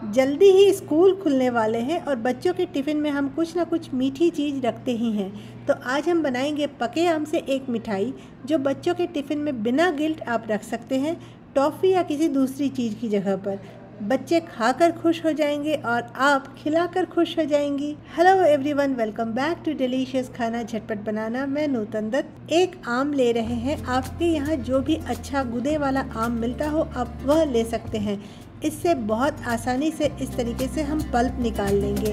जल्दी ही स्कूल खुलने वाले हैं और बच्चों के टिफ़िन में हम कुछ ना कुछ मीठी चीज़ रखते ही हैं। तो आज हम बनाएंगे पके आम से एक मिठाई जो बच्चों के टिफ़िन में बिना गिल्ट आप रख सकते हैं, टॉफ़ी या किसी दूसरी चीज़ की जगह पर। बच्चे खाकर खुश हो जाएंगे और आप खिलाकर खुश हो जाएंगी। Hello everyone, welcome back to delicious खाना झटपट बनाना। मैं नूतन दत्त। एक आम ले रहे हैं। आपके यहाँ जो भी अच्छा गुदे वाला आम मिलता हो आप वह ले सकते हैं। इससे बहुत आसानी से इस तरीके से हम पल्प निकाल लेंगे।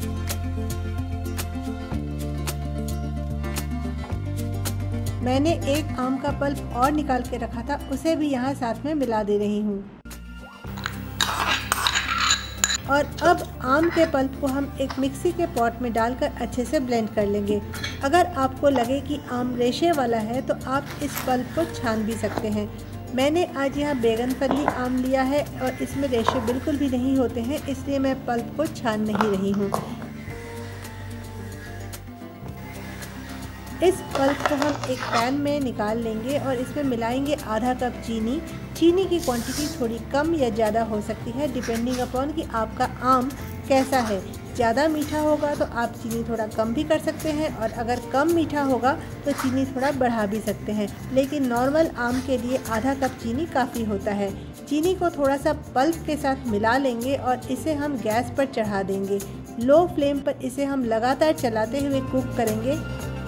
मैंने एक आम का पल्प और निकाल के रखा था, उसे भी यहाँ साथ में मिला दे रही हूँ। और अब आम के पल्प को हम एक मिक्सी के पॉट में डालकर अच्छे से ब्लेंड कर लेंगे। अगर आपको लगे कि आम रेशे वाला है तो आप इस पल्प को छान भी सकते हैं। मैंने आज यहाँ बैगन फली आम लिया है और इसमें रेशे बिल्कुल भी नहीं होते हैं, इसलिए मैं पल्प को छान नहीं रही हूँ। इस पल्प को हम एक पैन में निकाल लेंगे और इसमें मिलाएंगे आधा कप चीनी। चीनी की क्वांटिटी थोड़ी कम या ज़्यादा हो सकती है डिपेंडिंग अपॉन कि आपका आम कैसा है। ज़्यादा मीठा होगा तो आप चीनी थोड़ा कम भी कर सकते हैं और अगर कम मीठा होगा तो चीनी थोड़ा बढ़ा भी सकते हैं, लेकिन नॉर्मल आम के लिए आधा कप चीनी काफ़ी होता है। चीनी को थोड़ा सा पल्प के साथ मिला लेंगे और इसे हम गैस पर चढ़ा देंगे। लो फ्लेम पर इसे हम लगातार चलाते हुए कुक करेंगे।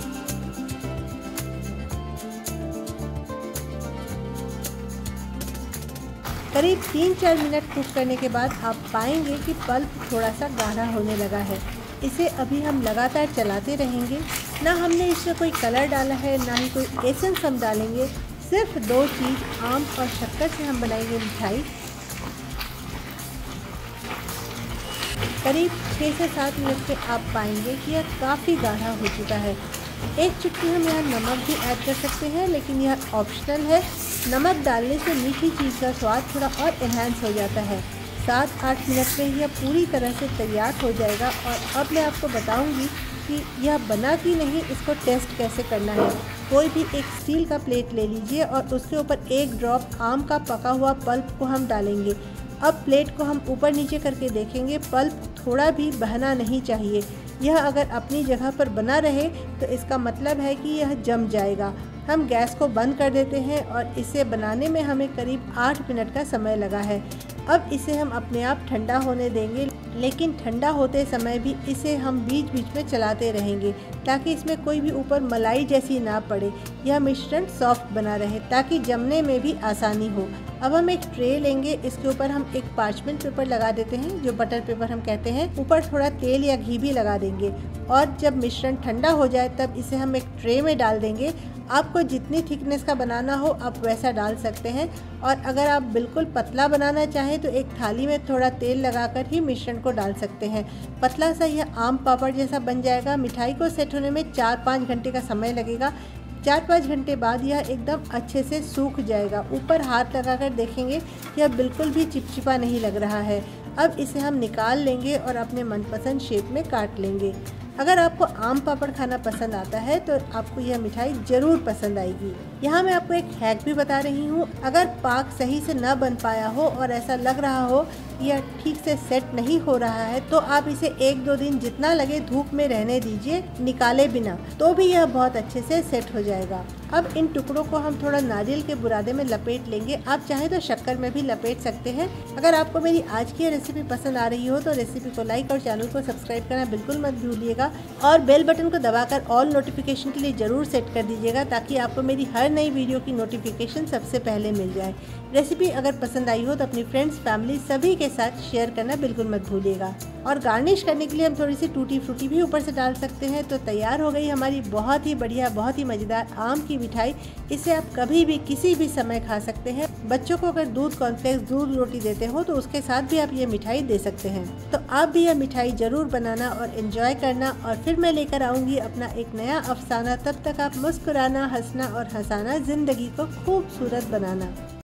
करीब 3-4 मिनट कुक करने के बाद आप पाएंगे कि पल्प थोड़ा सा गाढ़ा होने लगा है। इसे अभी हम लगातार चलाते रहेंगे। ना हमने इसमें कोई कलर डाला है, ना ही कोई एसेंस हम डालेंगे। सिर्फ दो चीज़, आम और शक्कर से हम बनाएंगे मिठाई। करीब 6 से 7 मिनट में आप पाएंगे कि यह काफ़ी गाढ़ा हो चुका है। एक चुटकी हम यहाँ नमक भी ऐड कर सकते हैं, लेकिन यह ऑप्शनल है। नमक डालने से मीठी चीज़ का स्वाद थोड़ा और एनहांस हो जाता है। 7-8 मिनट में यह पूरी तरह से तैयार हो जाएगा। और अब मैं आपको बताऊंगी कि यह बना कि नहीं, इसको टेस्ट कैसे करना है। कोई भी एक स्टील का प्लेट ले लीजिए और उसके ऊपर एक ड्रॉप आम का पका हुआ पल्प को हम डालेंगे। अब प्लेट को हम ऊपर नीचे करके देखेंगे, पल्प थोड़ा भी बहना नहीं चाहिए। यह अगर अपनी जगह पर बना रहे तो इसका मतलब है कि यह जम जाएगा। हम गैस को बंद कर देते हैं और इसे बनाने में हमें करीब 8 मिनट का समय लगा है। अब इसे हम अपने आप ठंडा होने देंगे, लेकिन ठंडा होते समय भी इसे हम बीच बीच में चलाते रहेंगे ताकि इसमें कोई भी ऊपर मलाई जैसी ना पड़े। यह मिश्रण सॉफ्ट बना रहे ताकि जमने में भी आसानी हो। अब हम एक ट्रे लेंगे, इसके ऊपर हम एक पार्चमेंट पेपर लगा देते हैं, जो बटर पेपर हम कहते हैं। ऊपर थोड़ा तेल या घी भी लगा देंगे और जब मिश्रण ठंडा हो जाए तब इसे हम एक ट्रे में डाल देंगे। आपको जितनी थिकनेस का बनाना हो आप वैसा डाल सकते हैं। और अगर आप बिल्कुल पतला बनाना चाहें तो एक थाली में थोड़ा तेल लगाकर ही मिश्रण को डाल सकते हैं। पतला सा यह आम पापड़ जैसा बन जाएगा। मिठाई को सेट होने में 4-5 घंटे का समय लगेगा। 4-5 घंटे बाद यह एकदम अच्छे से सूख जाएगा। ऊपर हाथ लगाकर देखेंगे, यह बिल्कुल भी चिपचिपा नहीं लग रहा है। अब इसे हम निकाल लेंगे और अपने मनपसंद शेप में काट लेंगे। अगर आपको आम पापड़ खाना पसंद आता है तो आपको यह मिठाई ज़रूर पसंद आएगी। यहाँ मैं आपको एक हैक भी बता रही हूँ। अगर पाक सही से न बन पाया हो और ऐसा लग रहा हो या ठीक से सेट नहीं हो रहा है तो आप इसे 1-2 दिन जितना लगे धूप में रहने दीजिए, निकाले बिना, तो भी यह बहुत अच्छे से सेट हो जाएगा। अब इन टुकड़ों को हम थोड़ा नारियल के बुरादे में लपेट लेंगे। आप चाहें तो शक्कर में भी लपेट सकते हैं। अगर आपको मेरी आज की रेसिपी पसंद आ रही हो तो रेसिपी को लाइक और चैनल को सब्सक्राइब करना बिल्कुल मत भूलिएगा और बेल बटन को दबाकर ऑल नोटिफिकेशन के लिए ज़रूर सेट कर दीजिएगा ताकि आपको मेरी हर नई वीडियो की नोटिफिकेशन सबसे पहले मिल जाए। रेसिपी अगर पसंद आई हो तो अपनी फ्रेंड्स, फैमिली सभी के साथ शेयर करना बिल्कुल मत भूलिएगा। और गार्निश करने के लिए हम थोड़ी सी टूटी फ्रूटी भी ऊपर से डाल सकते हैं। तो तैयार हो गई हमारी बहुत ही बढ़िया, बहुत ही मज़ेदार आम की मिठाई। इसे आप कभी भी किसी भी समय खा सकते हैं। बच्चों को अगर दूध कॉर्नफ्लेक्स, दूध रोटी देते हो तो उसके साथ भी आप ये मिठाई दे सकते हैं। तो आप भी यह मिठाई ज़रूर बनाना और एंजॉय करना। और फिर मैं लेकर आऊँगी अपना एक नया अफसाना। तब तक आप मुस्कुराना, हंसना और हंसाना, ज़िंदगी को खूबसूरत बनाना।